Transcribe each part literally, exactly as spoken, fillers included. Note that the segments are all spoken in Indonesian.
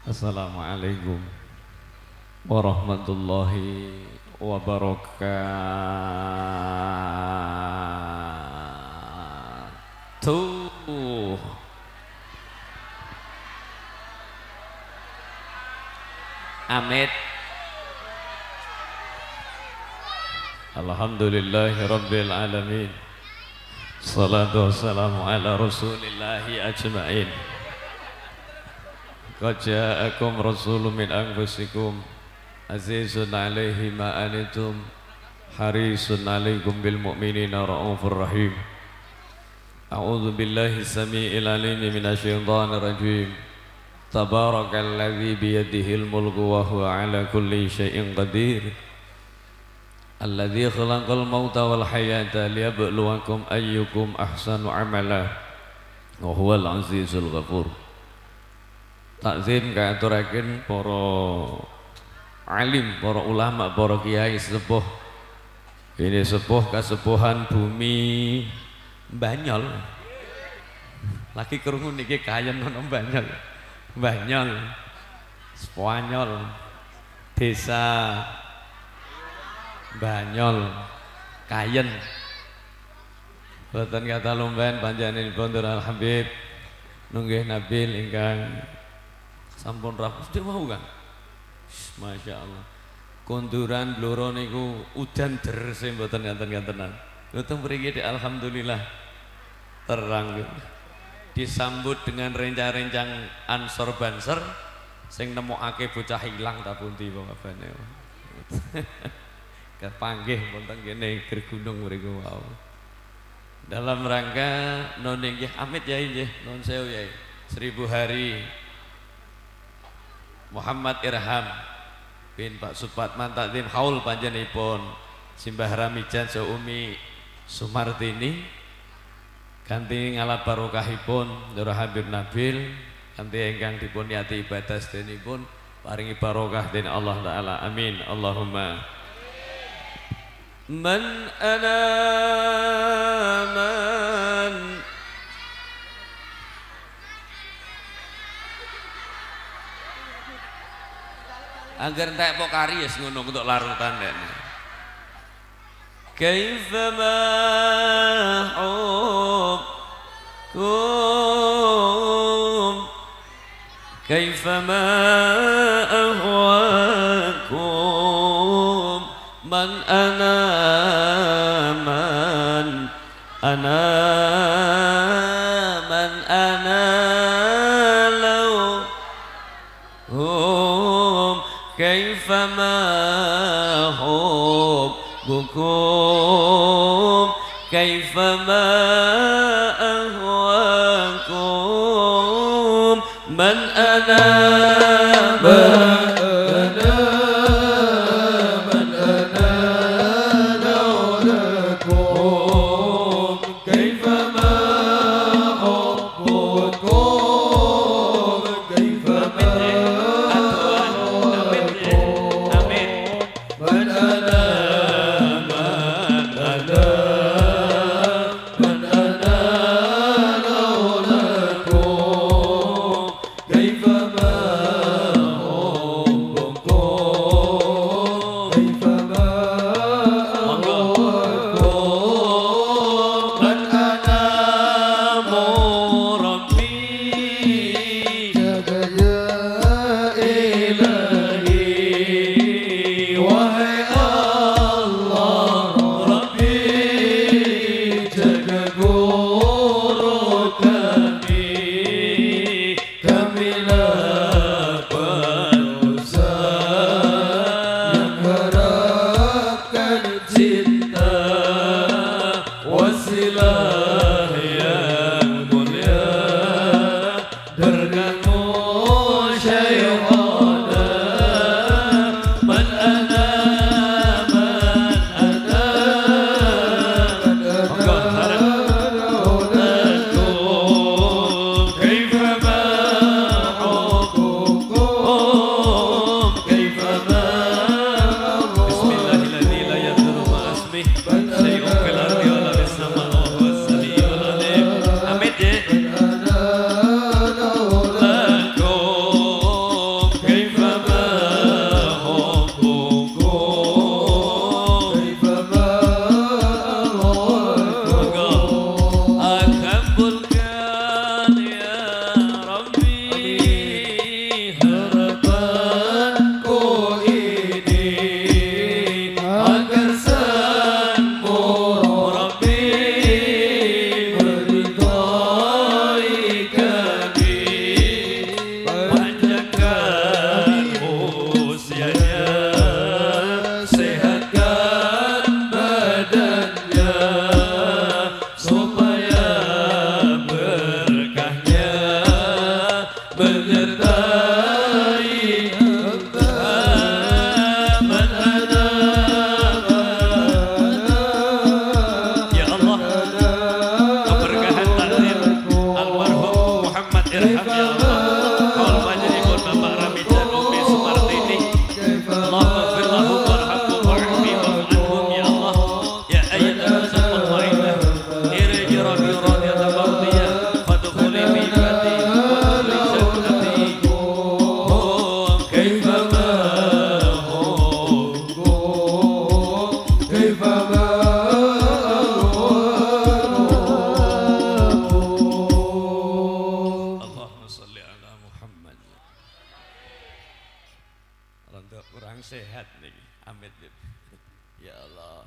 Assalamualaikum warahmatullahi wabarakatuh. Amit. Alhamdulillahi rabbil alamin. Salatu wassalamu ala rasulillahi ajma'in. Qad ja'akum rasulun min anfusikum azizun alaihi ma anitum harisun alaikum bil mu'minina raufur rahim. A'udzu billahi samii'il alim minasyaitonir rajim. Tabarakalladzi biyadihil mulku wa huwa ala kulli syai'in qadir. Alladzi khalaqal mauta wal hayata liyabluwakum ayyukum ahsanu amala wa huwal azizul ghafur. Takzim kaaturaken para alim, para ulama, para kiai sepuh. Ini sepuh kasepuhan bumi Banyol. Lagi krungu niki kayen ana Banyol. Banyol. Spanyol. Desa Banyol. Kayen. Boten kata lumban panjenenganipun Al Habib nunggih Nabil ingkang sampun rapuh sedek mau kan. Masya Allah. Konduran bloro niku udan deres mboten ngaten-ngatenan. Mboten mriki alhamdulillah terang. Disambut dengan rencang-rencang ansor banser sing nemokake bocah hilang ta pundi wong kabane. Kepanggih wonten kene Gergunung mriku wau. Dalam rangka non nggih amit yai nggih, non sewu yai. Seribu hari Muhammad Irham bin Pak Supatman takdim haul panjenipun Simbah Ramijan Seumi Sumartini kanthi ngalap barokahipun Nur Habib Nabil kanthi ingkang dipun yati ibadah sedenipun paringi barokah dening Allah taala amin Allahumma man ana man agar entek pokari wis ngono untuk larutan nek. Kaifama hubkum kaifama ahwakum man ana man ana man ana law hum kaifama hubbukum kaifama ahwakum man ana man كيفما irham ya Allah. Kaul panjenengan Bapak Rami dan Umi Sumartini. Allahumma ighfir lahum warhamhum wa'afi wa'anhum ya Allah. Ya ayyatuhan nafsul mu'minah irji rabbi radiyatan mardiyah fadkhuli fi ibadi wa adkhili jannati. Oh kaifa ma kaifa ma kurang sehat nih, amit ya Allah.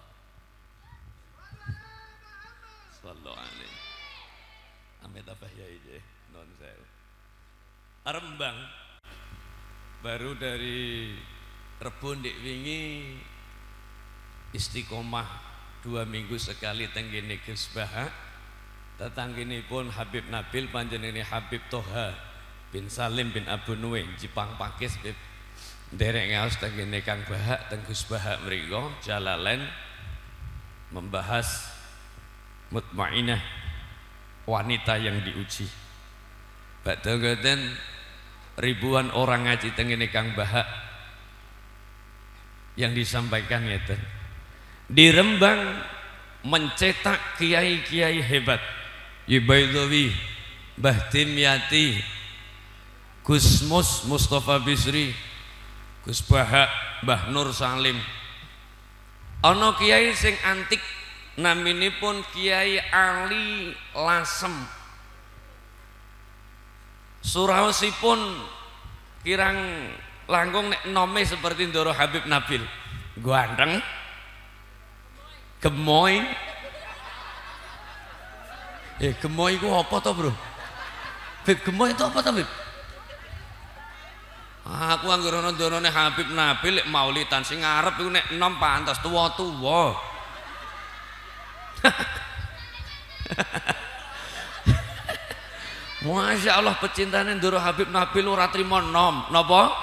Sallallahu alaihi. Amit apa ya ini non saya. Rembang baru dari Rebon dik wingi istiqomah dua minggu sekali tenggene Gus Baha. Tetangginipun Habib Nabil panjenengane Habib Toha bin Salim bin Abu Nuwin Jepang Pakis Bib. Derek ngaos tengene Kang Bahak teng Gus Bahak mriku Jalalain membahas mutmainah wanita yang diuji. Badhe ribuan orang ngaji tengene Kang Bahak yang disampaikan ngeten. Di Rembang mencetak kiai-kiai hebat. Yibaidawi, Mbah Timyati, Gusmus Mustafa Bisri, Gus Bahak, Mbah Nur Salim. Ana kiai sing antik naminipun Kiai Ali Lasem. Suraosipun kirang langkung nek nome seperti Ndoro Habib Nabil. Ganteng, gemoy. Eh gemoy ku apa to, Bro? Bib gemoy itu apa to, Bib? Aku anggere ana ndonone Habib Nabil lek maulidan sing ngarep iku nek enom pantes tuwa-tuwa. Masya Allah pecintane ndoro Habib Nabil ora trimo enom. Napa?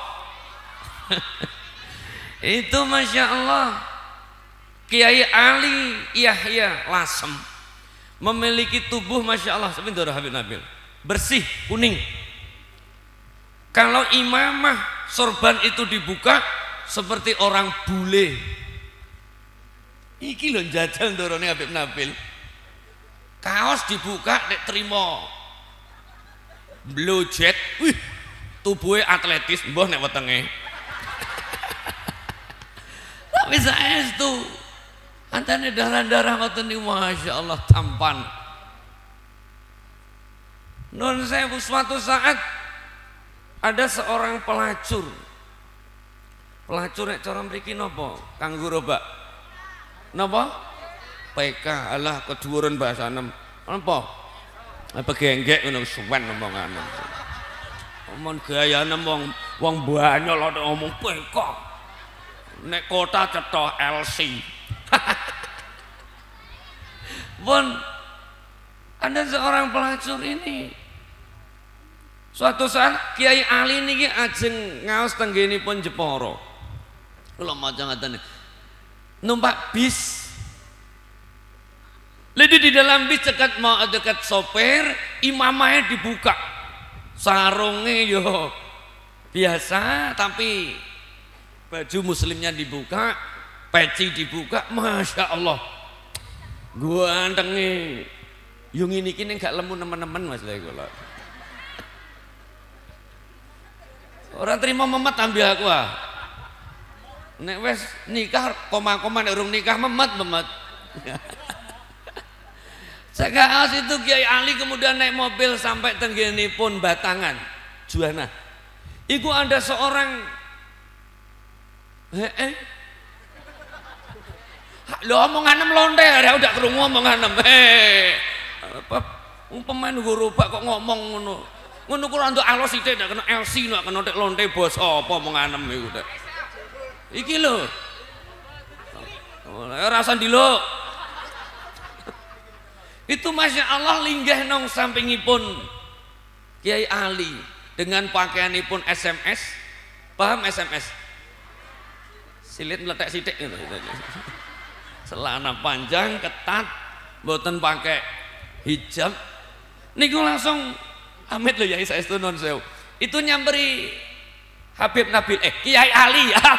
Itu Masya Allah Kiai Ali Yahya Lasem memiliki tubuh Masya Allah seperti ndoro Habib Nabil, bersih kuning. Kalau imamah sorban itu dibuka seperti orang bule. Iki lho jajal ndorone Habib Nabil. Kaos dibuka nek trimo blue jet, wih, tubuhnya atletis, mbah nek wetenge. Tapi saestu antane darah-darah ngoten niku Masya Allah tampan. Nun sewu suatu saat ada seorang pelacur. Pelacur nek cara mriki napa? Kanggo robak. Napa? P K. Alah keduwuran bahasane. Napa? Apa genggek ngono suwen omongan. Omong gayane wong wong banyol ora ngomong P K. Nek kota cetha L C. Pun ada seorang pelacur ini. Suatu saat Kiai Ali niki ajeng ngaos tenggenipun Jepara. Kula maca ngaten. Numpak bis. Lagi di dalam bis dekat mau dekat sopir, imamahnya dibuka. Sarungnya yo biasa tapi baju muslimnya dibuka, peci dibuka, Masya Allah. Gua antenge yo ngene iki ning gak lemu nemen-nemen Mas lha kula. Ora trimo memet ambil aku ah. Nek wis nikah koma-koma nek urung nikah memet-memet. Sekaos itu Kiai Ali kemudian naik mobil sampai tenggenipun Batangan, Juwana. Iku ada seorang eh eh lho omonganem lonte ya udah krungu omonganem. Eh apa pemain guru Pak kok ngomong ngono. Ngono ku ora entuk alos sithik ndak kena L C nek kena tek lonte bos apa omonganem iku tek. Iki lho. Ora rasa ndiluk. Itu Masya Allah linggah nong sampingipun Kiai Ali dengan pakaianipun S M S. Paham S M S? Silit meletek sidik gitu. Celana panjang ketat, mboten pakai hijab. Niku langsung Amit loh Yai saestu nun sewu. Itu nyamberi Habib Nabil eh Kiai Ali ya.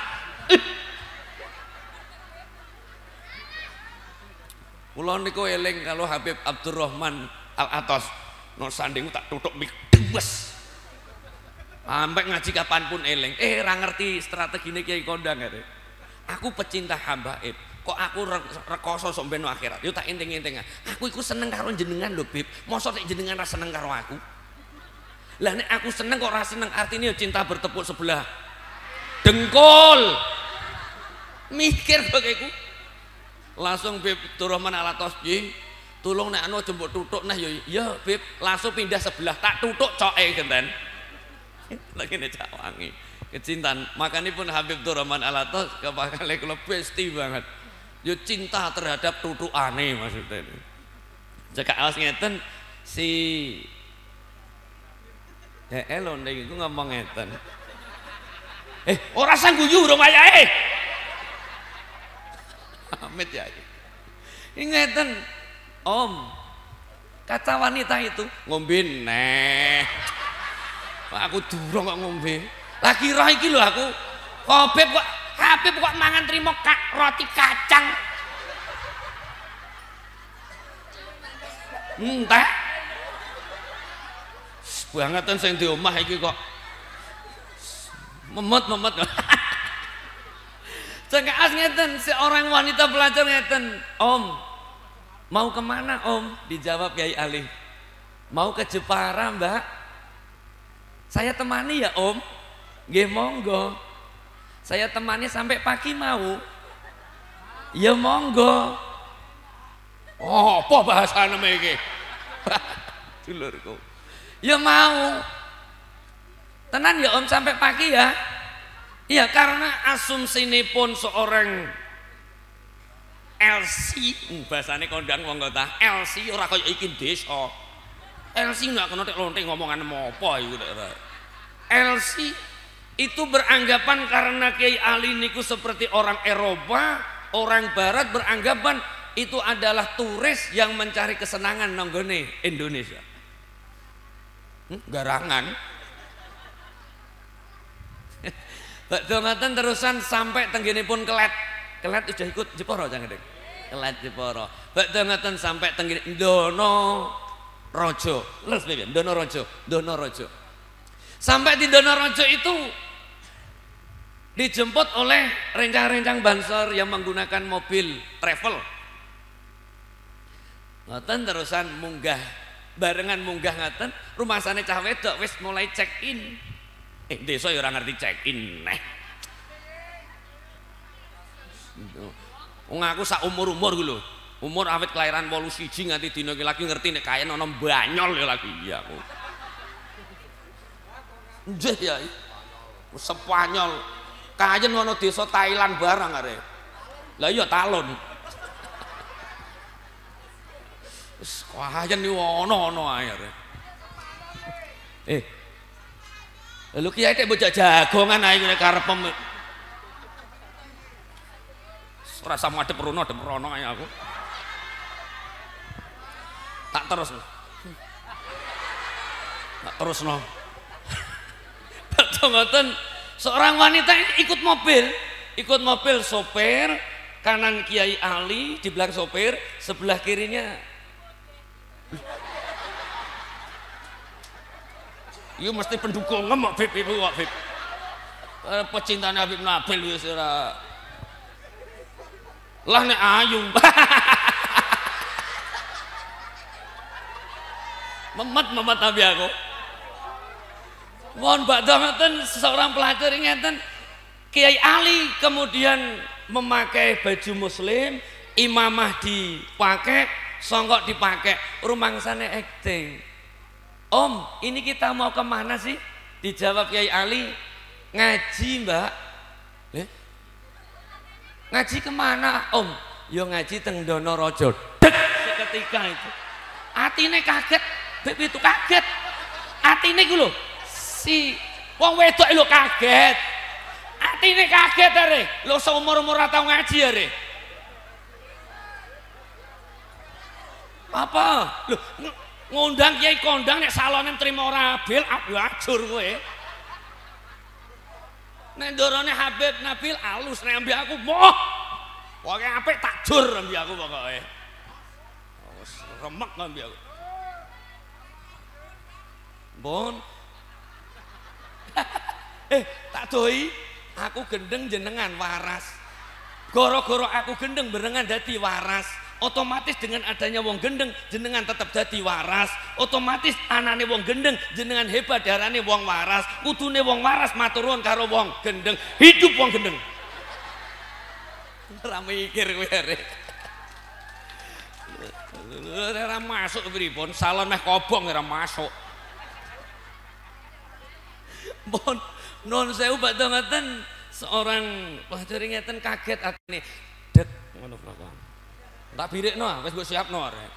Kula niku eling kalau Habib Abdurrahman Al-Atos no sanding tak tutuk mik debes. Sampai ngaji kapanpun eling. Eh ra ngerti strategine Kiai Kondang kare. Aku pecinta habaib. Kok aku rekoso sok ben akhirat. Yo tak enting-enting. Aku iku seneng karo jenengan lho, Bib. Mosok nek jenengan ra seneng karo aku. Lah nek aku seneng kok ra seneng artinya cinta bertepuk sebelah dengkul. Mikir kok iku. Langsung Bib Abdurrahman Al-Atos, "Ji, tolong nek anu jembok tutuk nah yo." "Ya, Bib." Langsung pindah sebelah tak tutuk coke genten. Lagi nek cak wangi. Kecintaan. Makanya pun Habib Abdurrahman Al-Atos kepakale kula besti banget. Yo cinta terhadap tutukane maksudnya. Jaka awas ngeten si ya elo ndek iku ngomong ngeten. Eh, ora sang guyu rong ayahe. Amit ya. Ngeten, Om. Kata wanita itu, ngombe neh. Aku durung kok ngombe. Lagi roh iki lho aku. Habib kok Habib kok mangan trimo kak roti kacang. Entah. Bangetan sing di omah iki kok memet-memet. Cekaas ngeten, seorang wanita belajar ngeten, "Om, mau kemana Om?" Dijawab Kiai Ali, "Mau ke Jepara Mbak." "Saya temani ya Om." "Nggih monggo." "Saya temani sampai pagi mau." "Ya monggo." Oh, apa bahasane iki? Dulurku. "Ya mau." "Tenan ya Om sampai pagi ya?" "Iya, karena asumsine pun seorang L C, bahasane kondang wong kota, L C ora kaya iki desa. L C nggak kena tek lonte ngomongan apa iku nek. L C itu beranggapan karena Kiai Ali niku seperti orang Eropa, orang Barat beranggapan itu adalah turis yang mencari kesenangan nanggone Indonesia. Hmm, garangan. Bakdo ngaten terusan sampai tenggenipun Kelet. Kelet sudah ikut Jepara jangan dek. Kelet Jepara. Bakdo ngaten sampai tenggene Dono Rojo. Les piye? Dono Rojo, Dono Rojo. Sampai di Dono Rojo itu dijemput oleh rencang-rencang Banser yang menggunakan mobil travel. Ngaten terusan munggah, barengan munggah ngaten, rumah sana cah wedok wis mulai check in. Eh desa ya ora ngerti check in neh. Wong aku sak umur-umur ku lho. Umur awit kelahiran wolu siji nganti dina iki lagi ngerti nek kayen ana Banyol ya lagi iya aku. Nggih ya. Spanyol. Kayen ana desa Thailand barang are. Lah iya talon. Wis kayen iki ana-ana ae are. Eh Lalu Kiai tek bocah jagongan ae ngene karepem. Rasa madhep rono adep rono ae aku. Tak terus. Tak terusno. Betul ngoten, seorang wanita ini ikut mobil, ikut mobil sopir, kanan Kiai Ali, di belakang sopir, sebelah kirinya iya mesti pendukung ngemok Bib ibu kok Bib. Pecintaan Habib Nabil wis ora. Lah nek ayu. Memet-memet tapi aku. Mohon badhe ngeten seorang pelajar ngeten Kiai Ali kemudian memakai baju muslim, imamah dipakai, songkok dipakai, rumangsane acting. "Om, ini kita mau kemana sih?" Dijawab Kiai Ali, "Ngaji Mbak." "Eh? Ngaji kemana Om?" "Yo ngaji teng Dono Rojo." Dek seketika itu atine kaget, Beb itu kaget atine iku lho si wong wedok lho kaget atine kaget are lho seumur-umur ora tau ngaji are. "Apa? Lho ngundang kiai kondang nek salone trimo Rabil ajur kowe. Nek ndorone Habib Nabil alus nek ambi aku moh. Pokoke apik tak jur ambi aku pokoke. Wis remek ambi aku. Bon. eh, tak doi aku gendeng jenengan waras. Goro-goro aku gendeng berengan dadi waras. Otomatis dengan adanya wong gendeng jenengan tetap dadi waras. Otomatis anane wong gendeng jenengan hebat darane wong waras. Kudune wong waras maturun karo wong gendeng. Hidup wong gendeng. Ora mikir kowe arek. Ora masuk pripun salon meh kobong ora masuk. Bon non sewu badhe ngeten seorang pelacur ngeten kaget atine dek ngono Bapak. Tak birikno wis mbok siapno arek.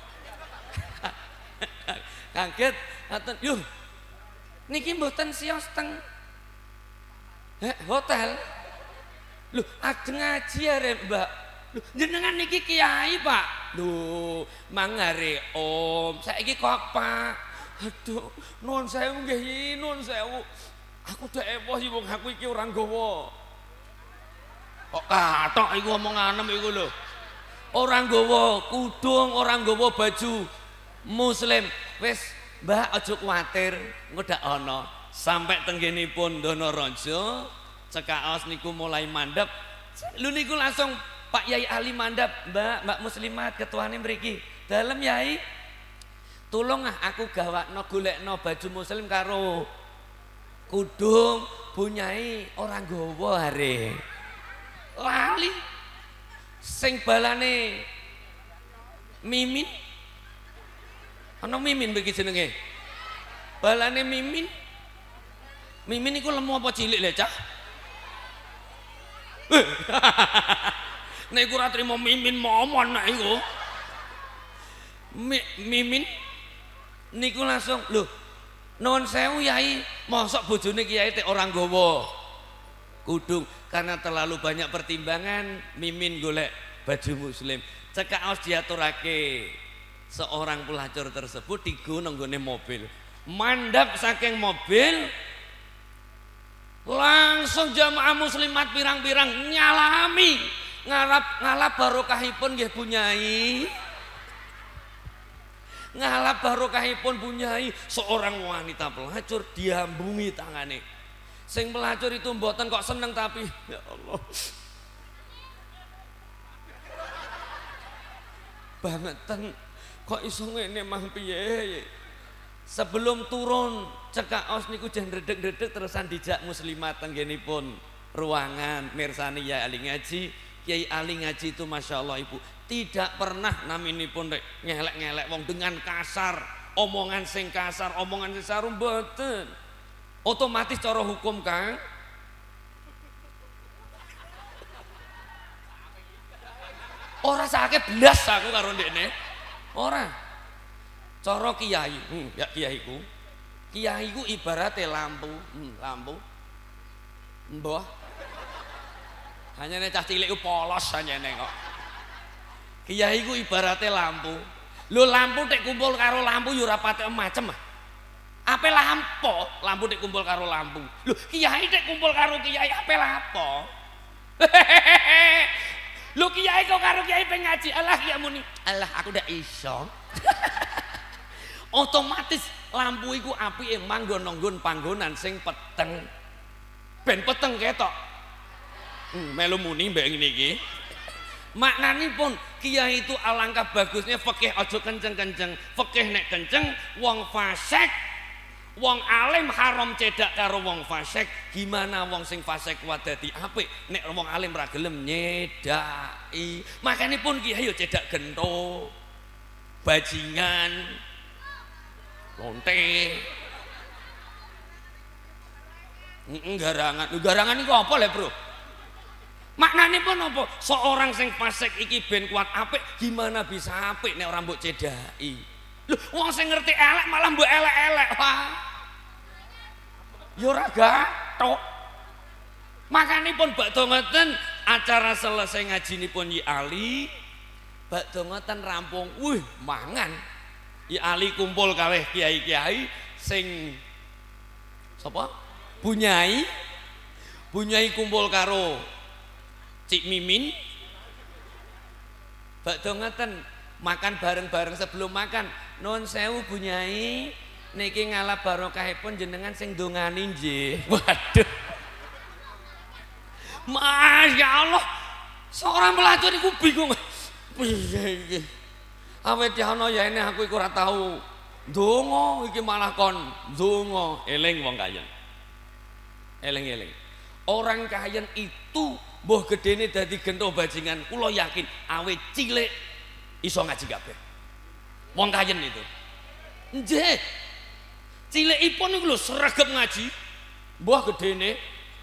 Kaget ngaten, "Yuh. Niki mboten siyos teng eh, hotel." Lho, ajeng ngaji arek, Mbak. Lho, jenengan niki kiai, Pak. Lho, mangare Om, saiki kok Pak. Aduh, nuwun sewu nggih, nuwun sewu. Aku dak ewoh iki wong aku iki ora nggawa. Kok katok iku omong anem iku lho. Orang nggawa kudung, orang nggawa baju muslim. Wis, Mbak aja kuwatir, engko dak ana. Sampai tenggenipun Donorojo, cekaos niku mulai mandhap. Lho niku langsung Pak Yai Ali mandhap, Mbak, Mbak Muslimat ketuane mriki. Dalem Yai. Tulung ah aku gawakno golekno baju muslim karo kudung bunyai orang nggawa are. Lali sing balane Mimin ana Mimin mriki jenenge balane Mimin Mimin iku lemu apa cilik le cah nek iku ora trimo Mimin momon nek iku Mimin niku langsung lho nuwun sewu Yai mosok bojone kiai tek orang nggawa kudung karena terlalu banyak pertimbangan Mimin golek baju muslim cekaos diaturake seorang pelacur tersebut digo nenggone mobil mandap saking mobil langsung jamaah muslimat pirang-pirang nyalami ngalap ngalap barokahipun nggih Bunyai ngalap barokahipun Bunyai seorang wanita pelacur diambungi tangane sing pelacur itu mboten kok seneng tapi ya Allah bangetan kok iso ngene mah piye sebelum turun cekaos niku jan redeg-redeg terusan dijak muslimat tenggenipun ruangan mirsani Yai Ali ngaji Kiai Ali ngaji itu Masya Allah Ibu tidak pernah naminipun ngelek-ngelek wong dengan kasar omongan sing kasar omongan sing sarum mboten otomatis cara hukum Kang ora sakit blas aku karo ndekne ora cara kiai hmm, ya kiaiku kiaiku ibaratnya lampu hmm, lampu mbah hanya nek cah cilik ku polos hanya nek kok kiaiku ibaratnya lampu lho lampu tek kumpul karo lampu yo ora patek macem ah ape lampu lampu tek kumpul karo lampu lho kiai tek kumpul karo kiai ape lapo lho kiai kok karo kiai pengen ngaji Allah ya muni Allah aku ndak iso otomatis lampu iku apike manggon nanggon panggonan sing peteng ben peteng ketok hmm, melu muni mbek ngene iki maknanipun kiai itu alangkah bagusnya fikih aja kenceng-kenceng fikih nek kenceng wong fasik wong alim haram cedak karo wong fasik gimana wong sing fasik kuat dadi apik nek wong alim ra gelem nyedaki makanipun kiai yo cedak gento bajingan lonte garangan garangan iku apa le Bro maknanipun apa seorang sing fasik iki ben kuat apik gimana bisa apik nek ora mbok cedaki lho wong sing ngerti elek malah mbok elek-elek wah ya ora gathok makanipun bakdo ngoten acara selesai ngajinipun Yi Ali bakdo ngoten rampung wih mangan I Ali kumpul kalih kiai-kiai sing sapa? Bunyai. Bunyai kumpul karo Cik Mimin. Badhe ngeten makan bareng-bareng sebelum makan. Nuwun sewu Bunyai, niki ngalap barokahipun jenengan sing ndongani nggih. Waduh. Masya Allah. Seorang pelacur iku bingung. Piye iki? Awet ana ya ini aku iku ora tau ndonga iki malah kon ndonga. Eling wong kayen. Eling-eling. Orang kayen itu mbah gedene dadi gento bajingan, kula yakin awet cilik iso ngaji kabeh. Wong kayen itu. Nggih. Cilikipun iku lho sregep ngaji. Mbah gedene.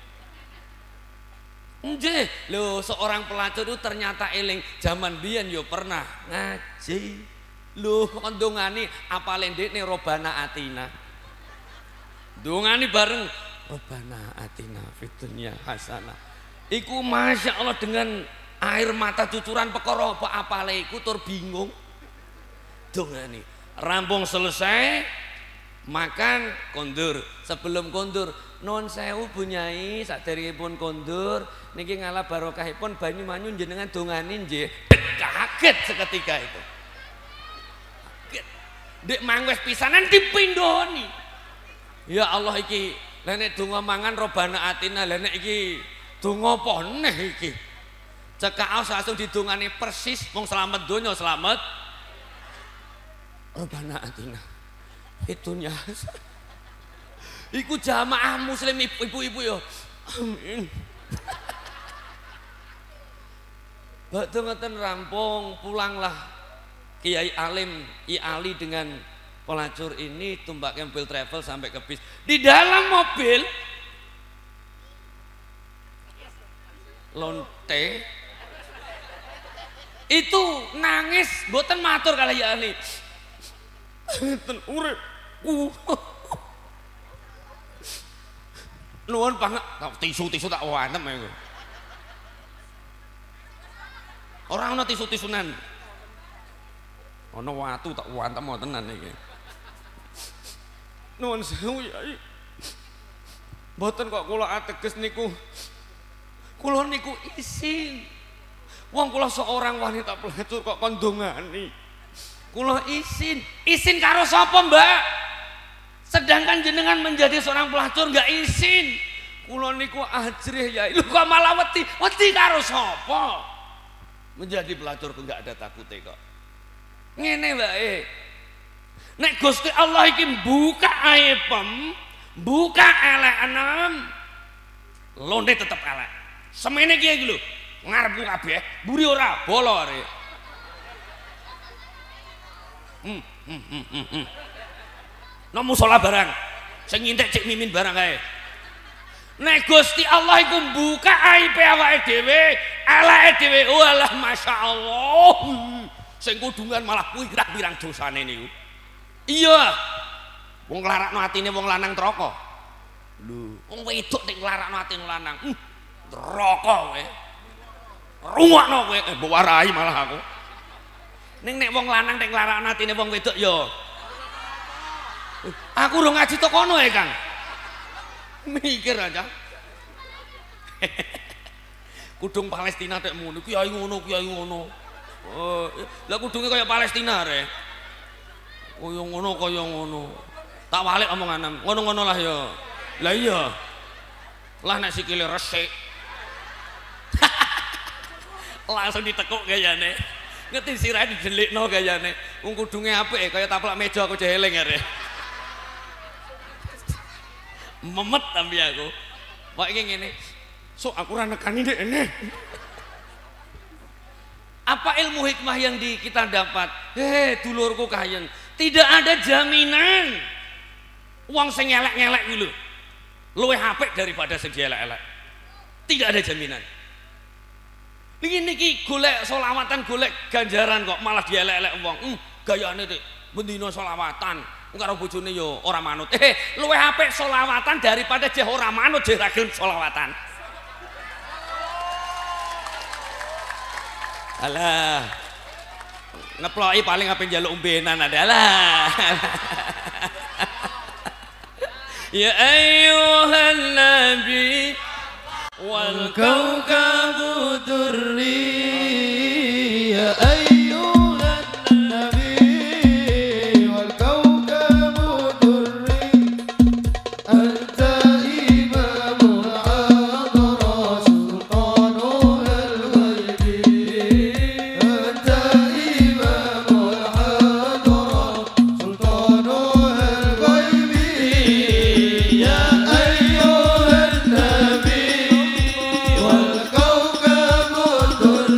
Nggih, lho seorang pelacur itu ternyata eling zaman biyen yo pernah ngaji. Lho kok ndongani apale ndekne robana atina. Ndongani bareng robana atina fid dunya hasanah. Iku Masya Allah dengan air mata cucuran perkara apa apale iku tur bingung. Ndongani. Rampung selesai makan kondur. Sebelum kondur nuwun sewu Bunyai saderengipun kondur niki ngalah barokahipun banyu manyu jenengan dongani nggih. Kaget seketika itu. Kaget. Dek mangwes pisanan dipindhoni. Ya Allah iki lha nek donga mangan robana atina lha nek iki donga apa neh iki. Cekaos langsung didongani persis wong slamet donya slamet robana atina. Itunya. Iku jamaah muslim ibu-ibu yo. Amin. Badhe ngeten rampung pulanglah Kiai Alim I Ali dengan pelacur ini tumbak mobil travel sampai ke bis. Di dalam mobil lonte itu nangis mboten matur kali ya Ali. Ten urip. Uh. Nuwun banget tisu-tisu tak wantem ya. Ora ana tisu-tisunan. Ana watu tak wantem tenan iki. Nuwun sewu Yai. Mboten kok kula ateges niku. Kula niku isin. Wong kula seorang wanita pelacur kok kon ndongani. Kula isin. Isin karo sapa, Mbak? Sedangkan jenengan menjadi seorang pelacur enggak izin. Kula niku ajrih ya. Lho kok malah wedi? Wedi karo sapa? Menjadi pelacur kok enggak ada takute kok. Ngene wae. Nek Gusti Allah iki buka aibem, buka elek enem, londe tetep elek. Semene ki iki lho, ngarepku kabeh, mburi ora bolo arek. Hmm, hmm, hmm, hmm. hmm. No musola barang, sing ngintek Cik Mimin barang kae. Nek Gusti Allah iku buka aib awake dhewe, eleke dhewe, walah masyaallah. Sing kudungan malah pirang-pirang dosane niku. Iya. Wong nglarakno atine wong lanang neraka. Lho, wong wedok nek nglarakno atine lanang, uh, neraka kowe. Rungokno kowe, eh mbok warai malah aku. Ning nek wong lanang nek nglarakno atine wong wedok ya aku udah ngaji tok kono ya Kang. Mikir aja. Kudung Palestina tek ngono, kiai ngono, kiai ngono. Oh, lah kudunge kaya Palestina re. Kaya ngono, kaya ngono. Tak walik omongan ngono-ngono lah ya. Lah iya. Lah nek sikile resik. Langsung ditekuk gayane. Ngerti sirahe didelikno gayane. Wong kudunge apik kaya taplak meja aku jeling arek. Memet tapi aku kok iki ngene sok aku ora nekani ndek ini. Apa ilmu hikmah yang di kita dapat? Heh dulurku kayen, tidak ada jaminan uang sing elek-elek kuwi lho luwih apik daripada sing elek-elek. Tidak ada jaminan. Niki niki golek selawatan, golek ganjaran kok malah dielek-elek wong. Hmm, gayane tik bendina selawatan. Karo bojone yo ora manut. Eh, luwih apik selawatan daripada jeh ora manut jeh ra gelem selawatan. Alah. ngeploki paling apa njaluk umbenan adalah. Ya ayyuhan nabi wal kawkabu durri ya ayyuhan nabi wal kawkabu durri anta imamul hadara sultanul ghaibi anta imamul hadara sultanul ghaibi ya ayyuhan nabi wal kawkabu durri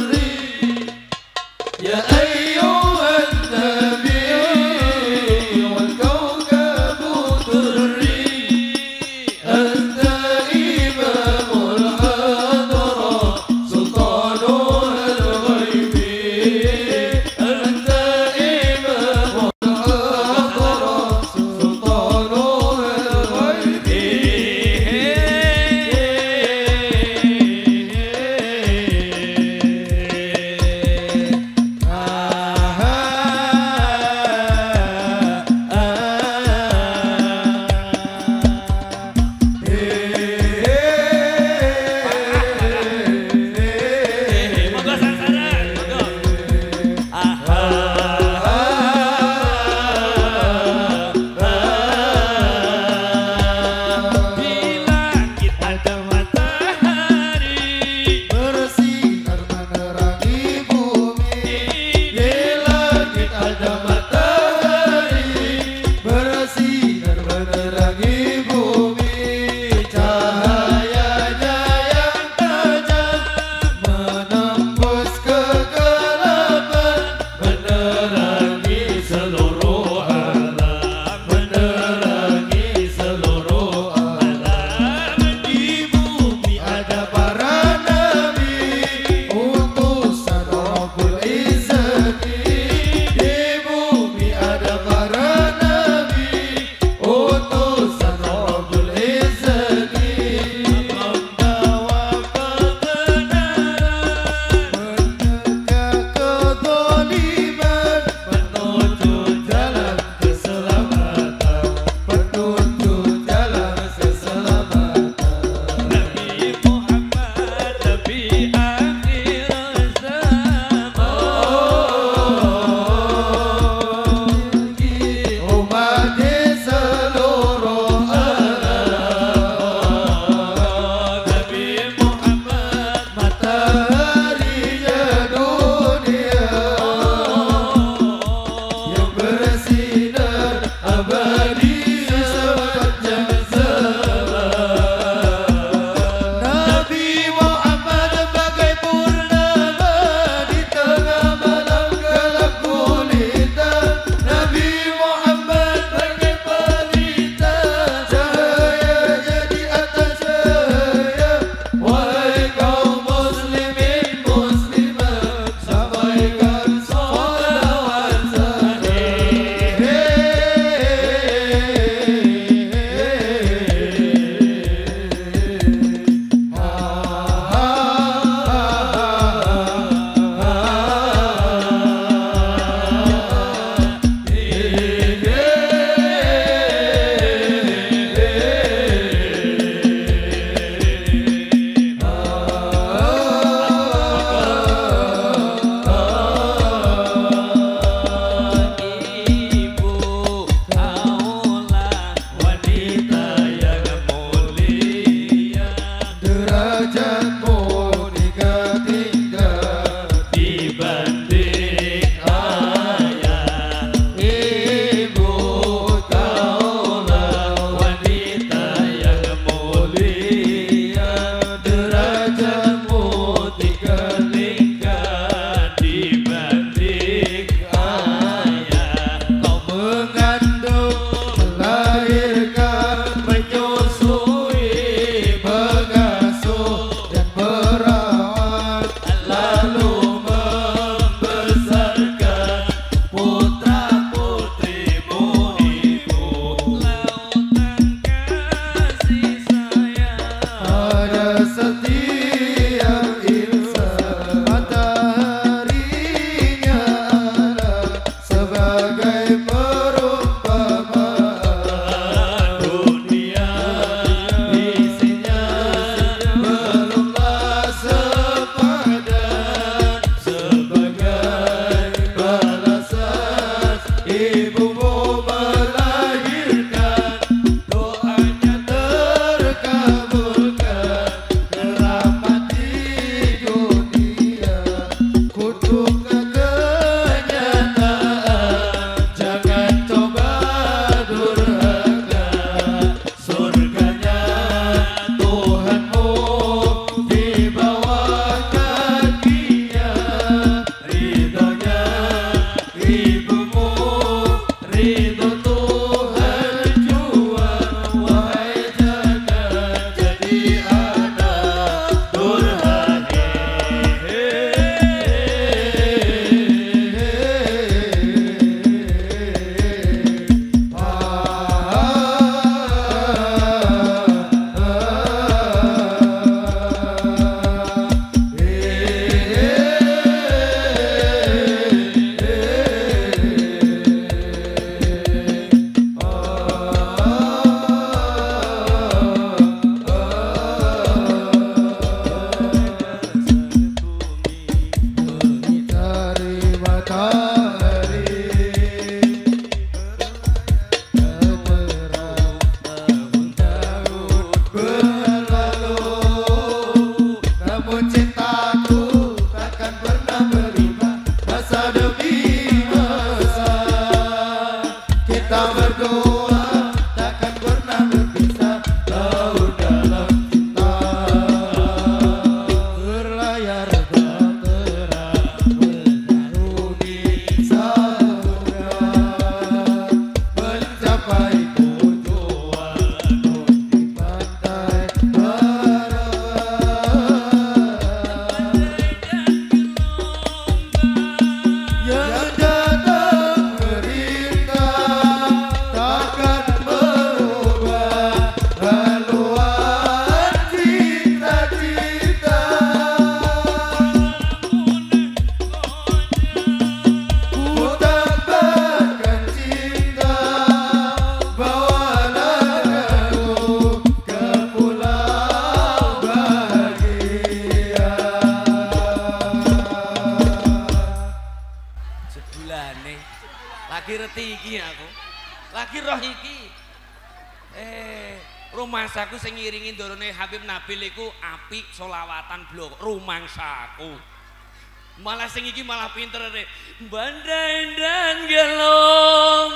iki aku. Lagi roh iki. Eh, rumangsaku sing ngiringi ndorone Habib Nabil iku apik selawatan blok rumangsaku. Malah sing iki malah pinter rek. Bandai dan gelong.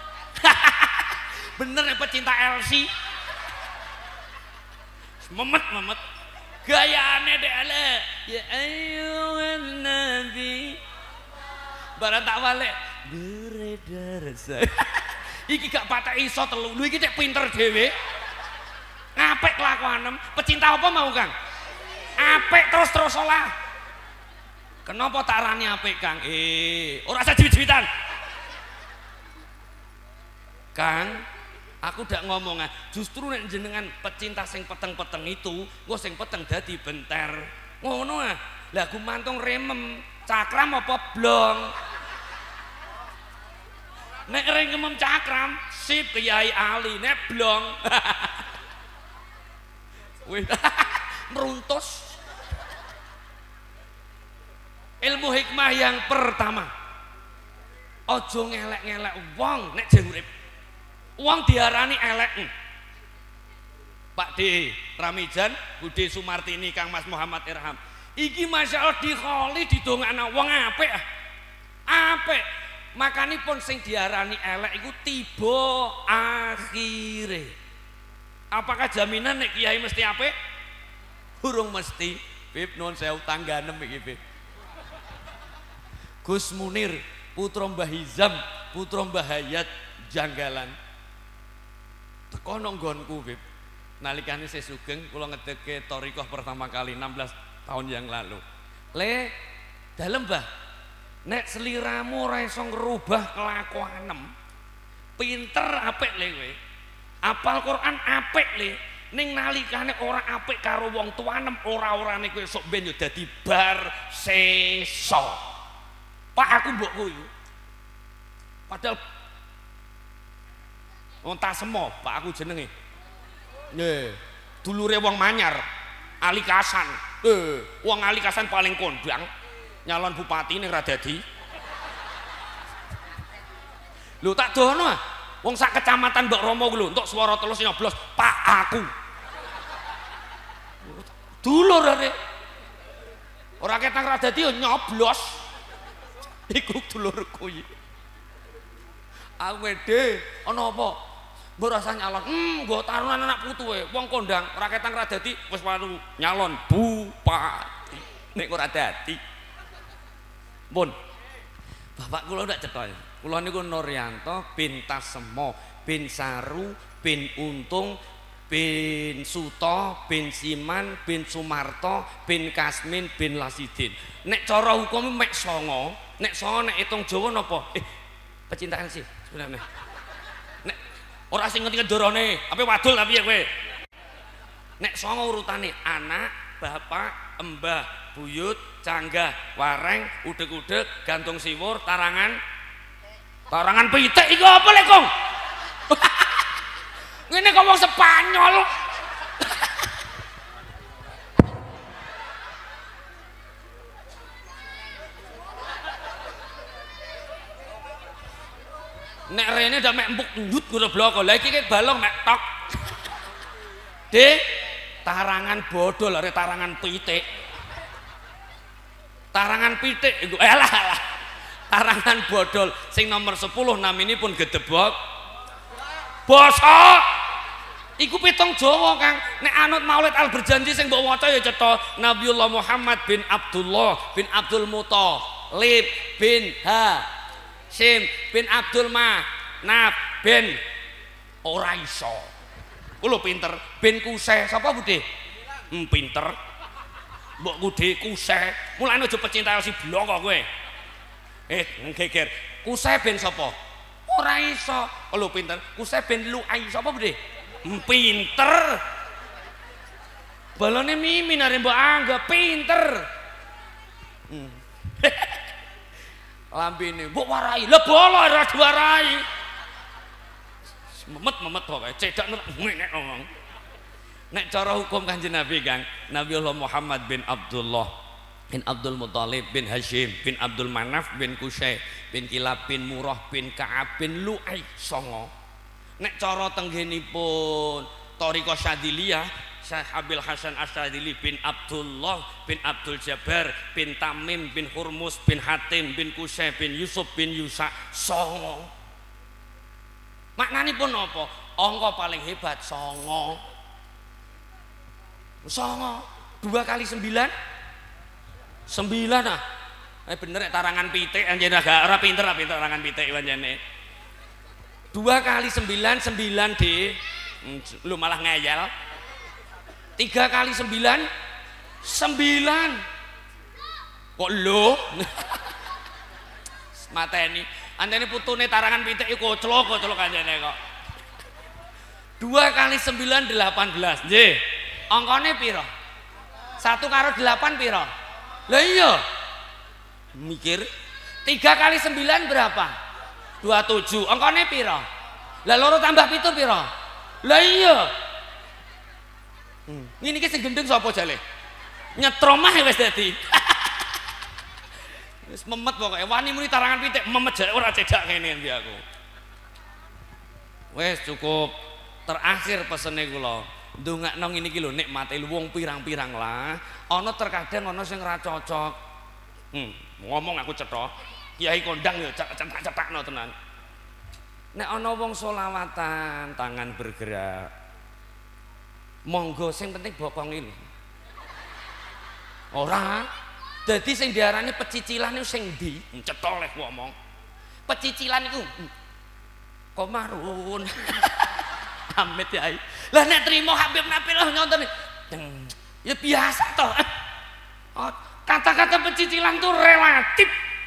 Bener ya pecinta Elsie. Memet memet. Gayaane dek ale. Ya ayyuhan nabi. Barang tak balik. Beredar saya. Iki gak patek iso telu. Lu iki cek pinter dhewe. Apik kelakuanem. Pecinta apa mau Kang? Apik terus-terus olah. Kenapa tak rani apik Kang? Eh, ora usah jiwit-jiwitan. Kang, aku dak ngomong justru nek jenengan pecinta sing peteng-peteng itu, engko sing peteng dadi benter. Ngono ah. Lah gumantung remem, cakram apa blong? Nek remem cakram, sip Kiai Ali, nek blong. Wih, meruntus. Ilmu hikmah yang pertama, ojo ngelek-ngelek wong nek jeng urip. Wong diarani elek. Pak D Ramijan, Bude Sumartini, Kang Mas Muhammad Irham. Iki Masya Allah dikholi didongakno wong apik. Apik. Makanipun sing diarani elek iku tiba akhire. Apakah jaminan nek kiai mesti apik? Burung mesti. Bib nuwun sewu tangganem iki, Bib. Gus Munir, putra Mbah Hizam, putra Mbah Hayat Janggalan. Teko nang nggonku, Bib. Nalikane saya sugeng kula ngedeke thariqah pertama kali enam belas tahun yang lalu. Le, dalem Mbah. Nek seliramu ora iso ngrubah kelakuanem. Pinter apik le kowe. Apal Quran apik le. Ning nalikane ora apik karo wong tuanem, ora-orane kowe sok ben yo dadi bar sesa. Pak aku mbokku iki. Padahal wong Tasemo, Pak aku jenenge. Nggih, dulure wong Manyar, Alikasan. Eh, wong Alikasan paling kondang nyalon bupati ning ra dadi. Lho tak dono ah. Wong sak kecamatan Mbak Romo ku lho, entuk swara telus nyoblos Pak aku. Dulur arek. Ora ketang ra dadi yo nyoblos. Iku dulurku iki. Awede ana apa? Mbok rasa nyalon. Hmm, nggo tarunan anak putuwe, wong kondang ora ketang ra dadi wis walu nyalon bupati. Nek ora dadi. Mun. Bapak kula ndak cetha. Kula niku Nuryanto bin Tasemo, bin Saru, bin Untung, bin Suto, bin Siman, bin Sumarto, bin Kasmin, bin Lasidin. Nek cara hukum mek songo, nek songo nek hitung Jawa napa? Eh, pecintaan sih sebenarnya. Nek ora sing ngerti ndorone, ape wadul tapi ya kowe. Nek songo urutane anak, bapak, embah, buyut, canggah, wareng, udeg-udeg, gantung siwur, tarangan, tarangan pitik iku apa lek, Kong? Ngene kok wong Spanyol. Nek rene ndak mek empuk ndut ngono bloko. Lah iki balong mek tok. Dik, tarangan bodol are tarangan pitik. Tarangan pitik iku alah alah. Tarangan bodol sing nomor sepuluh naminipun gedebok. Bosok. Iku pitung Jawa, Kang. Nek anut Maulid Al Berjanji sing mbok waca ya cetha Nabiullah Muhammad bin Abdullah bin Abdul Muthalib bin Hashim bin Abdul Manaf bin ora iso. Kulo pinter bin Kuseh sapa Bude? Hmm, pinter. Mbok Bude Kuseh. Mulane aja pecinta si blok kok kowe. Eh, geger. Kuseh bin sapa? Ora iso. Kulo pinter. Kuseh bin Luai sapa Bude? Pinter. Balone mimin are mbok anggap pinter. Hmm. Lambene mbok warai. Lah bolo ora diwarai. Memet-memet pokoke cedak nek ngomong. Nek cara hukum Kanjeng Nabi, Kang, Nabiullah Muhammad bin Abdullah bin Abdul Muthalib bin Hashim bin Abdul Manaf bin Qusay bin Kilab bin Murrah bin Ka'ab bin Lu'ay songo. Nek cara tenggenipun Thariqah Syadziliyah Syekh Abil Hasan Asyadzili bin Abdullah bin Abdul Jabbar bin Tamim bin Hurmus bin Hatim bin Qusay bin Yusuf bin Yusa songo. Maknanipun apa? Angka paling hebat songo. Songo dua kali sembilan sembilan ah. Eh bener tarangan pitik anjene agak ora pinter apa pinter tarangan pitik anjene. Dua kali sembilan sembilan di lu malah ngeyel. Tiga kali sembilan sembilan. Kok lu? Mateni. Anjene putune tarangan pitik iku koclok koclok anjene kok. Dua kali sembilan delapan belas. Nggih. Angkane piro? Satu karo delapan piro? Lah iya. Mikir. Tiga kali sembilan berapa? Dua tujuh. Angkane piro? Lah loro tambah pitu piro? Lah iya. Hmm. Ini ki sing gendeng sapa jale? Nyetromah wis dadi. Wis memet pokoke wani muni tarangan pitik memet jare ora cedak ngene ndi aku. Wis cukup. Terakhir pesene kula. Ndongakno ngene iki lho nikmate wong pirang-pirang lah. Ana terkadang ana sing ora cocok. Hmm, ngomong aku cetha. Kiai kondang ya cetak-cetakno tenan. Nek ana wong selawatan, tangan bergerak. Monggo sing penting bokongi lho. Ora. Dadi sing diarani pecicilan niku sing ndi? Cetha lek ngomong. Pecicilan iku komarun. Amit ya. Lah nek trimo Habib Nabil nyonton ya biasa toh. Kata-kata pecicilan itu relatif.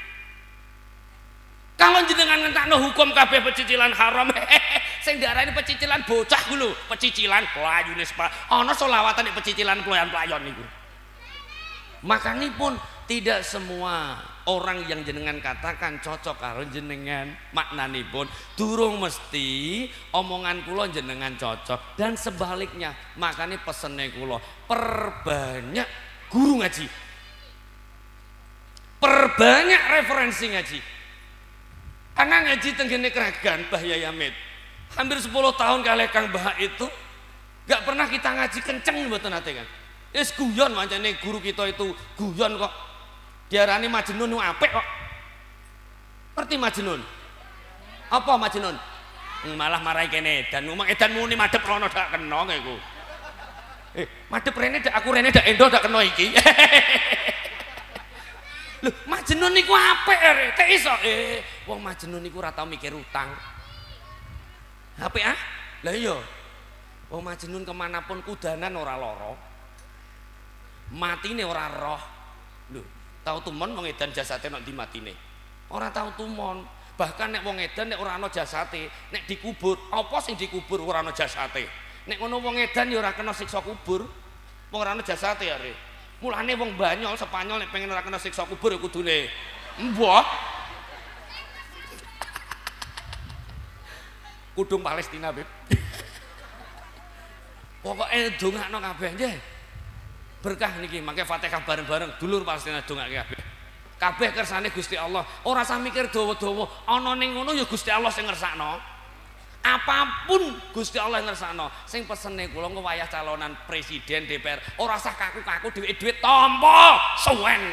Kalau jenengan ngentakno hukum kabeh pecicilan haram, sing diarani pecicilan bocah ku lho, pecicilan playune sepa. Ana selawatan nek pecicilan pelayan-pelayan niku. Makanipun tidak semua orang yang jenengan katakan cocok karo jenengan, maknanipun durung mesti omongan kula jenengan cocok dan sebaliknya. Makanya pesene kula perbanyak guru ngaji, perbanyak referensi ngaji. Karena ngaji tenggene Kragan Mbah Yai Hamid hampir sepuluh tahun kalih Kang Bah itu gak pernah kita ngaji kenceng mboten nate kan. Wis guyon mancane guru kita itu guyon kok. Diarani Majnun nu apik kok. Ngerti Majnun? Apa Majnun? Malah marahi kene edan. Ngomong edan muni madhep rono dak kena iku. Eh, madhep rene dak aku rene dak endo dak kena iki. Lho, Majnun niku apik are. Tek iso eh wong Majnun niku ora tau mikir utang. Apik ah? Lah iya. Wong Majnun kemanapun kudanan ora lara. Matine ora roh. Lho, tau tumon wong edan jasate nek ndi matine. Ora tau tumon. Bahkan nek wong edan nek ora ana jasate, nek dikubur, apa sing dikubur ora ana jasate. Nek ngono wong edan ya ora kena siksa kubur. Wong ora ana jasate are. Mulane wong Banyol, Spanyol nek pengen ora kena siksa kubur ya kudune mbah. Kudung Palestina, Beb. Pokoke dongakno kabeh nggih. Berkah niki mangke Fatihah bareng-bareng dulur Palestina dongake kabeh. Kabeh kersane Gusti Allah. Ora usah mikir dawa-dawa. Ana ning ngono ya Gusti Allah sing ngersakno. Apapun Gusti Allah yang ngersakno. Sing pesene kula engko wayah calonan presiden D P R ora usah kaku-kaku dhuwit-dhuwit tampa suwen.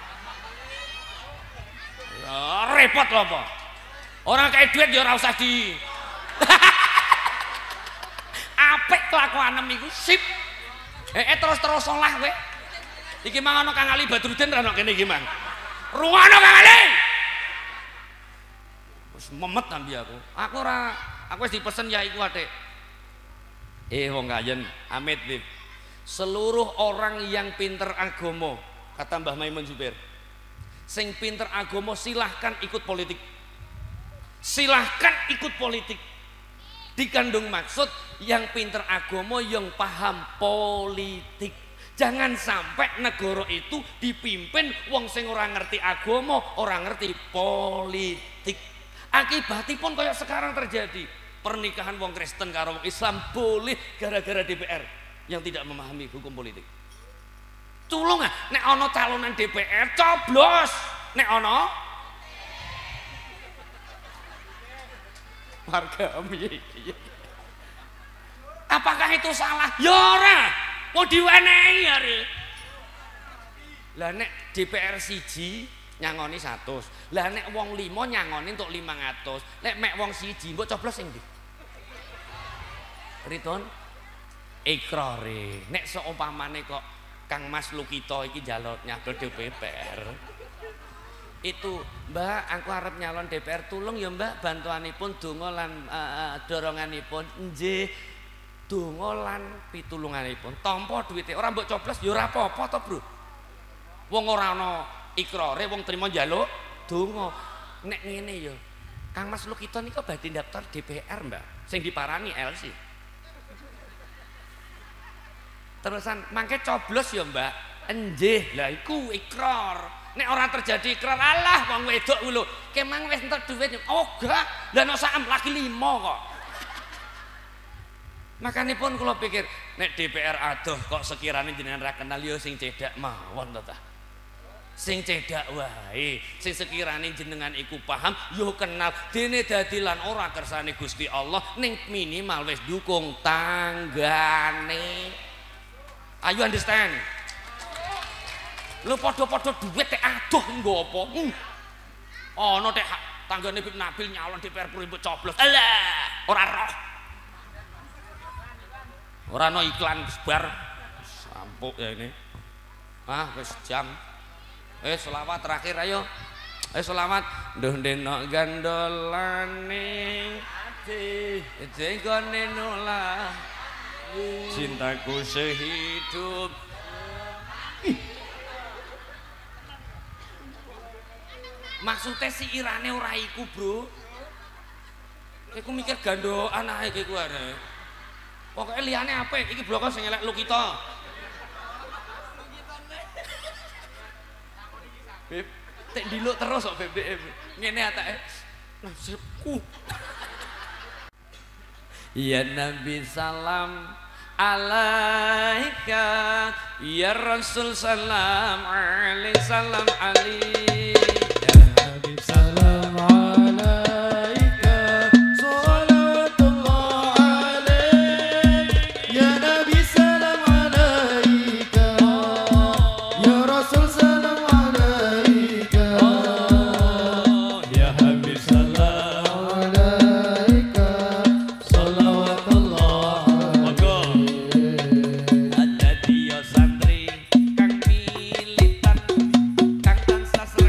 Ya repot lho apa? Ora kae dhuwit ya ora usah di. Apik kelakuanem iku sip. Eh, eh terus-terus salah kowe. Iki mang ana Kang Ali Badrudin ra ono kene iki mang. Rungono Kang Ali. Wis memet tambi aku. Aku ora aku wis dipesen ya iku Adik. Eh wong kayen Amit Bib. Seluruh orang yang pinter agama, kata Mbah Maimun Zubair. Sing pinter agama silahkan ikut politik. Silahkan ikut politik. Dikandung maksud yang pinter agama yang paham politik. Jangan sampai negara itu dipimpin wong sing ora ngerti agama, ora ngerti politik. Akibatipun kayak sekarang terjadi. Pernikahan wong Kristen karo wong Islam boleh gara-gara D P R yang tidak memahami hukum politik. Tulung ah, nek ana calonan D P R coblos. Nek ana warga piye iki. Apakah itu salah? Ya ora. Mau diwenehi are. Lah nek D P R siji nyangoni seratus. Lah nek wong lima nyangoni untuk lima ratus. Nek mek wong siji mbok coblos sing ndi? Riton ikrare. Nek seumpamane kok Kang Mas Lukito iki njaluk nyalon D P R. Itu, Mbak, aku arep nyalon D P R, tulung ya Mbak bantuanipun donga lan uh, doronganipun. Nggih. Donga lan pitulunganipun. Tampa duwite ora mbok coblos ya ora apa-apa to, Bro. Wong ora ana ikrare, wong trimo njaluk donga. Nek ngene ya. Kang Mas Lukito niku badhe daftar D P R, Mbak. Sing diparani L C. Terusan mangke coblos ya Mbak. Nggih, lah iku ikrar. Nek ora terjadi ikrar, alah wong wedok ku lho, kemang wis entuk duit. Oh gak, lah nek sak lagi lima kok. Makanipun kula pikir nek D P R adoh kok sekirane jenengan ra kenal ya sing cedak mawon to ta. Sing cedak wae, sing sekirane jenengan iku paham yo kenal dene dadi lan ora kersane Gusti Allah ning minimal wis dukung tanggane. Ayo understand. Lu podo-podo duit teh aduh nggo apa? Hmm. Ana teh tanggane Bib Nabil nyalon D P R mbok coblos. Alah, ora roh. Ora ana iklan bar. Sampuk ya ini. Ah, wis jam. Eh selawat terakhir ayo. Eh selawat. Duh denok gandolane ati. Jengkone nolak. Cintaku sehidup. Maksudnya si Irane ora iku, Bro. Iku mikir gandokan ae iki ku arek. Pokoke liyane apik, iki bloko sing elek Lukito. Beb, tek diluk terus kok Beb D M. Ngene atake. Nasibku. Ya Nabi salam alaika, ya Rasul salam alaihi salam alaihi. Salam alaika, salatullah alaik. Ya Nabi salam alaika, ya Rasul salam alaika. Ya Habib salam alaika, salawatullah alaik. Ada dia santri kang militan kang tansah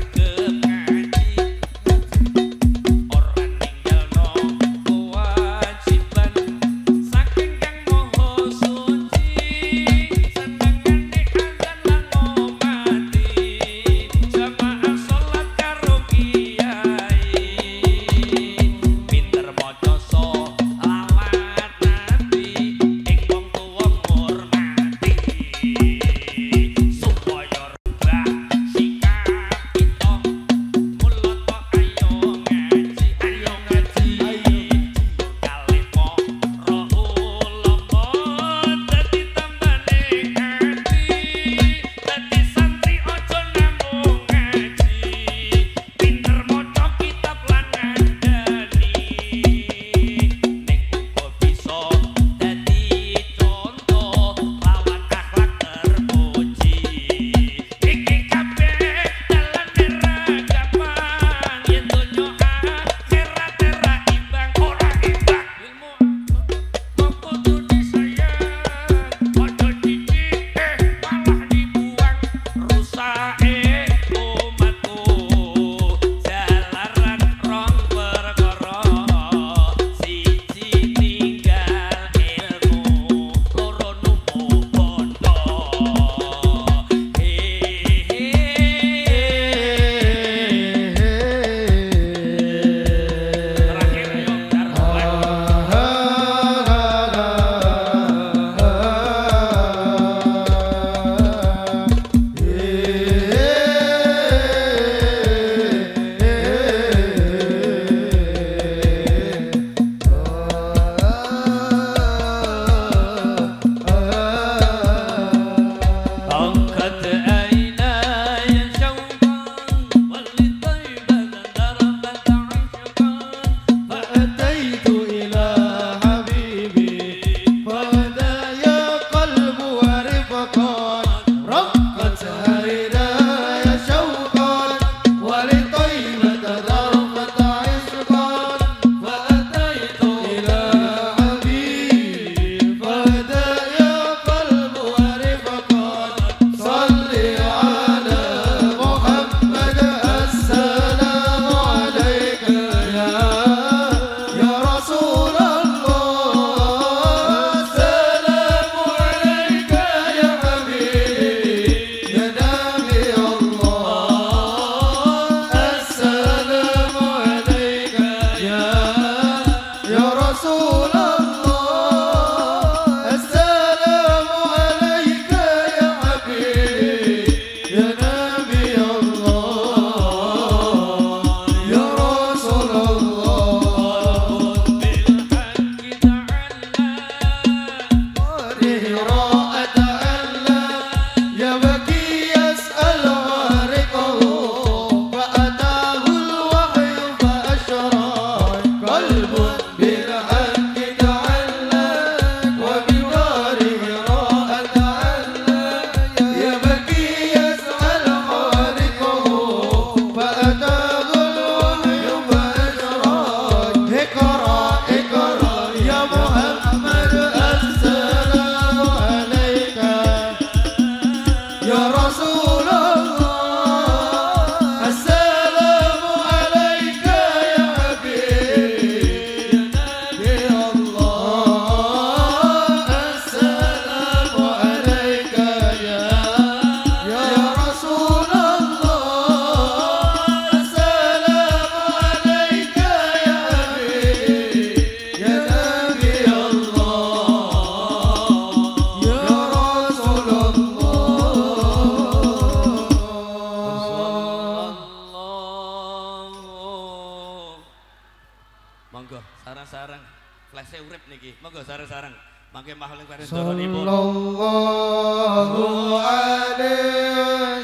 mangke mahal ing parinturanipun. Sallallahu alaihi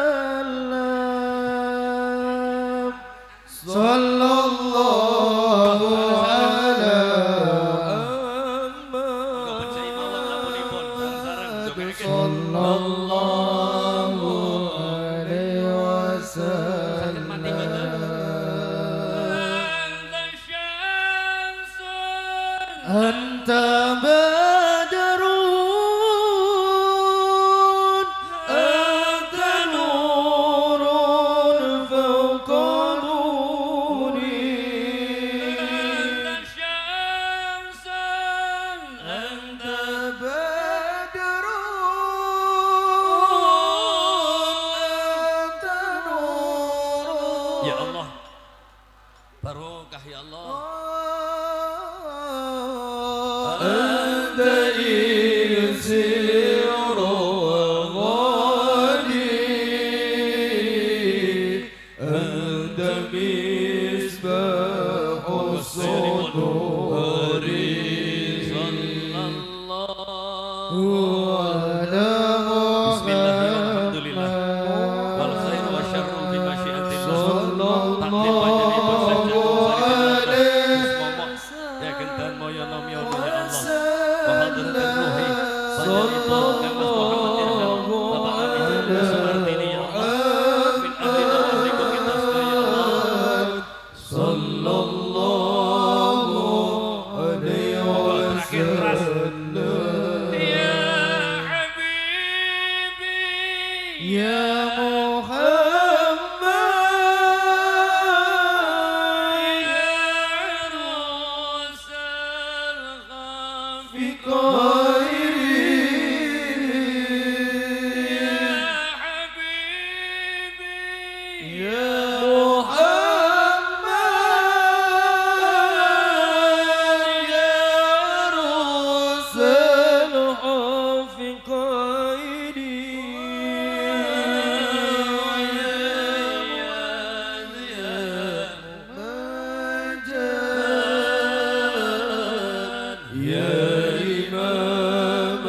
wasallam. Sallallahu ala Sallallahu alaihi wasallam. Anta badrun, anta nurun fawqa nuri. Anta syamsun, anta badrun, anta nurun. Ya Allah, barokah ya Allah. أنت يسير وغالي أنت مصباح الصدور صلى الله على بسم الله والحمد لله والخير والشر في مشيئة الله. صلى Takdir الله panjenengan saja عليه ya kentan moyo nom yo ya Allah. Wahadatul ruhi panjenengan Mas Muhammad Irham Bapak Amin Sumartini ya Allah. Min ahlina wa ahlikum kita sekalian ya Allah. Sallallahu alaihi wasallam. Ya Habibi Ya Muhammad fi qairi Ya Muhammad ya Rasul fi qairi Ya Imam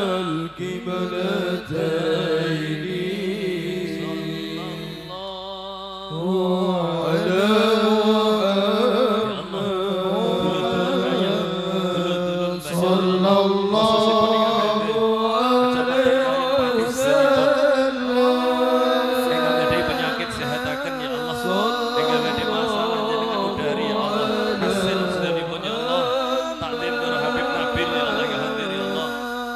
al-Qiblataini ala Muhammad sallallahu alaihi wasallam. Engkau gadai penyakit sehataken ya Allah. Engkau gadai masalah jenengan udari ya Allah. Hasil sedheripun ya Allah. Takdim Nur Habib Nabil ya Allah ya hadir ya Allah.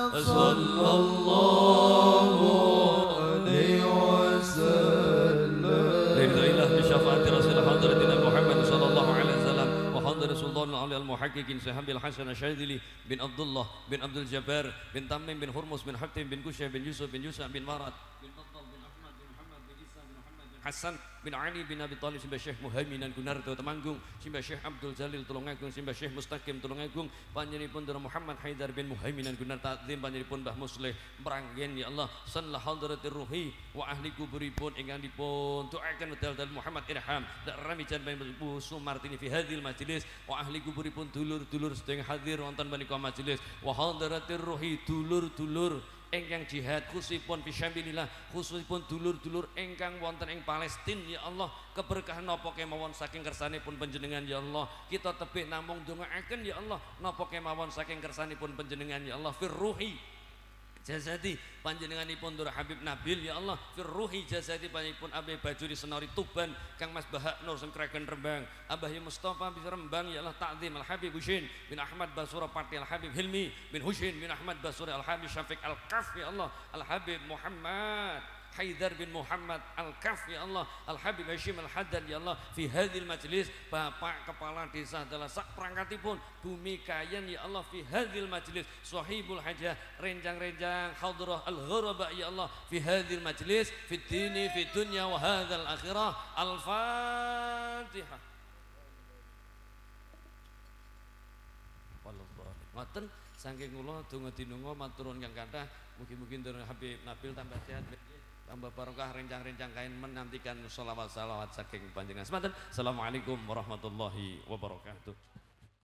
Sallallahu alaihi wasallam. Ridailah bi syafaati Rasul hadratina Muhammad sallallahu alaihi wasallam wa hadrat Sultan Ali al-Muhaqqiqin Sahabil Hasan Asyadili bin Abdullah bin Abdul Jabbar bin Tamim bin Hurmus bin Hatim bin Kusyah bin Yusuf bin Yusuf bin Marat bin Faddal bin Ahmad bin Muhammad bin Isa bin Muhammad bin Hasan bin Ali bin Abi Thalib Simbah Syekh Muhaiminan Gunarto Temanggung Simbah Syekh Abdul Jalil Tulungagung Simbah Syekh Mustaqim Tulungagung panjenenganipun Dara Muhammad Haidar bin Muhaiminan Gunar Takdim panjenenganipun Mbah Musleh Meranggen ya Allah sanlah hadratir ruhi wa ahli kuburipun ingkang dipun doaken wedal Muhammad Irham dak ramijan panjenengan Sumartini fi hadhil majlis wa ahli kuburipun dulur-dulur sedaya hadir wonten menika majlis wa hadratir ruhi dulur-dulur ingkang jihad khususipun fisabilillah khususipun dulur-dulur ingkang wonten ing Palestina ya Allah keberkahan napa kemawon saking kersanipun panjenengan ya Allah kita tebih namung ndongaaken ya Allah napa kemawon saking kersanipun panjenengan ya Allah firruhi jazati panjenenganipun Nur Habib Nabil ya Allah firruhi jazati panjenenganipun Abe Bajuri Senori Tuban Kang Mas Bahak Nur Sengkraken Rembang Abah Mustafa bisa Rembang ya Allah Takdim Al Habib Husain bin Ahmad Basura Pati Al Habib Hilmi bin Husain bin Ahmad Basura Al Habib Syafiq Al Kaf ya Allah Al Habib Muhammad Haidar bin Muhammad Al-Kaf ya Allah Al-Habib Hashim Al-Haddad ya Allah fi hadhil majlis Bapak Kepala Desa adalah sak perangkatipun Bumi Kayan ya Allah fi hadhil majlis Sahibul Hajah renjang-renjang Hadrah Al-Ghuraba ya Allah fi hadhil majlis fi dini fi dunya wa hadhal akhirah Al-Fatihah. Ngoten saking kula donga dinunga maturun kang kathah mugi-mugi Nur Habib Nabil tambah sehat tambah barokah rencang-rencang kain menantikan sholawat salawat saking panjenengan semanten. Assalamualaikum warahmatullahi wabarakatuh.